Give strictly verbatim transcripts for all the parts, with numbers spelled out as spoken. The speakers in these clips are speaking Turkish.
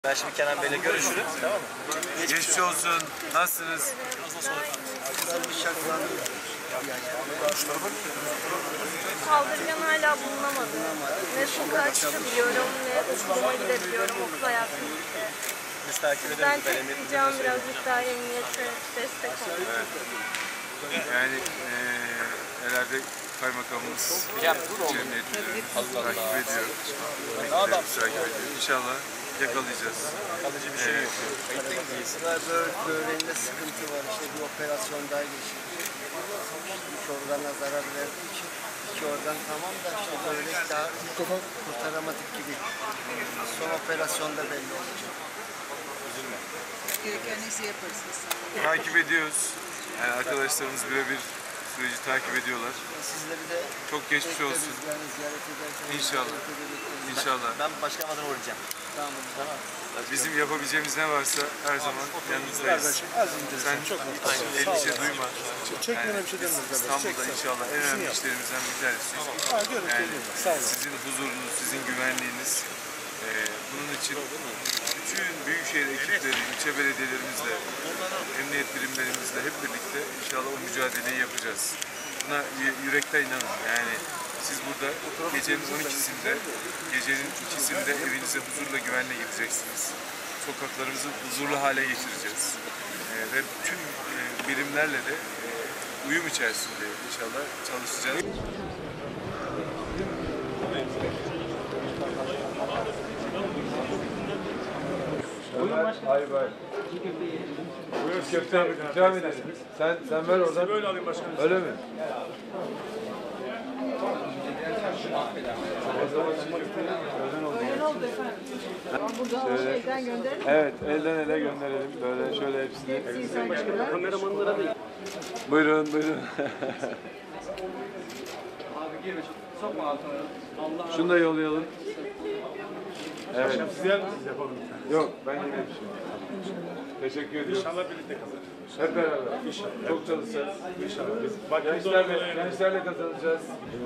Ben şimdi Kenan Bey'le görüşürüm, tamam mı? Geçmiş olsun. Nasılsınız? Saldırgan hala bulunamadı. Ne sokağa çıkabiliyorum, ne okuluma gidebiliyorum, okul hayatım bitti. Biz takip Ben ederiz. Ben tek emniyet ricam müdürüne birazcık daha emniyete destek olun. Yani eee herhalde kaymakamımız Cemiyet Müdürü takip ediyor. Ekiplerimiz takip ediyor. İnşallah yakalayacağız. kalıcı bir şey yok. Böğür, böğreğinde sıkıntı var. İşte bir operasyonda geçti. İç organa zarar verdiği için iki organ tamam da işte böğrek daha kurtaramadık gibi. Son operasyonda belli olacak. Gereken neyse yaparız biz. Takip ediyoruz. Yani arkadaşlarımız birebir süreci takip ediyorlar. Sizleri de Çok geçmiş olsun. yani ziyaret ederken İnşallah. İnşallah. Ben başkan adına uğrayacağım. Tamam. Tamam. Bizim yapabileceğimiz ne varsa her zaman yanınızdayız. Sen endişe duyma. Yani biz İstanbul'da inşallah en önemli işlerimizden bir tanesi. Yani sizin huzurunuz, sizin güvenliğiniz. Ee, bunun için bütün büyükşehir ekipleri, ilçe belediyelerimizle, emniyet birimlerimizle hep birlikte inşallah o mücadeleyi yapacağız. Buna yürekten inanın. Yani siz burada gecenin on ikisinde, gecenin ikisinde evinize huzurla güvenle gideceksiniz. Sokaklarımızı huzurlu hale getireceğiz. Ee, ve bütün e, birimlerle de e, uyum içerisinde inşallah çalışacağız. Hayır, hayır. Buyurun köfte ikram edelim. Sen, sen ver oradan. Böyle alayım başkanım. Öyle mi? Buradan şeyden gönderelim. Evet, elden ele gönderelim. Böyle şöyle hepsini. Kameramanlara da. Buyurun, buyurun. Şunu da yollayalım. Evet. Siz yer misiniz yapalım? Yok, ben yemedim şimdi. Teşekkür ediyorum. İnşallah birlikte kazanırız. Hep beraber. İnşallah. Çok çalışacağız. İnşallah. Biz bak Gençlerle, gençlerle kazanacağız.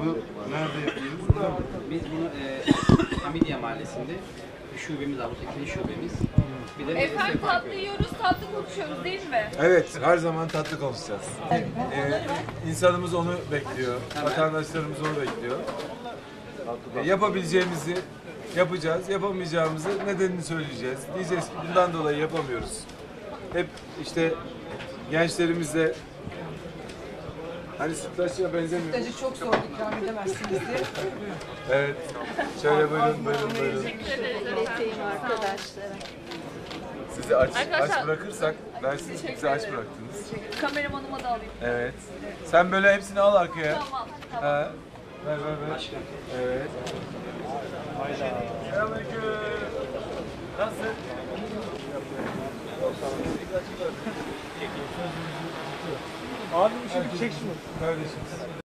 Biz bunu e, Hamidiye Mahallesi'nde bir şubemiz var, bu ikinci şubemiz. Bir de Efendim tatlı yiyoruz, tatlı konuşuyoruz değil mi? Evet, her zaman tatlı konuşacağız. Ee, insanımız onu bekliyor, vatandaşlarımız onu bekliyor. Ee, yapabileceğimizi yapacağız, yapamayacağımızı nedenini söyleyeceğiz. Diyeceğiz ki bundan dolayı yapamıyoruz. Hep işte gençlerimizle hani sütlaççıya benzemiyor. Sütlacı çok zor ikram edemezsiniz diye. Evet, şöyle buyurun, buyurun, buyurun. Eteğim arkadaşlara. Sizi aç, aç Arkadaşlar- bırakırsak dersiniz ki bizi aç bıraktınız. Kameramanıma da alayım. Evet. Sen böyle hepsini al arkaya. Tamam, tamam. Ha. Ver ver ver. Evet. Selamünaleyküm. Nasılsın? Abi şimdi çek şunu. Kardeşim.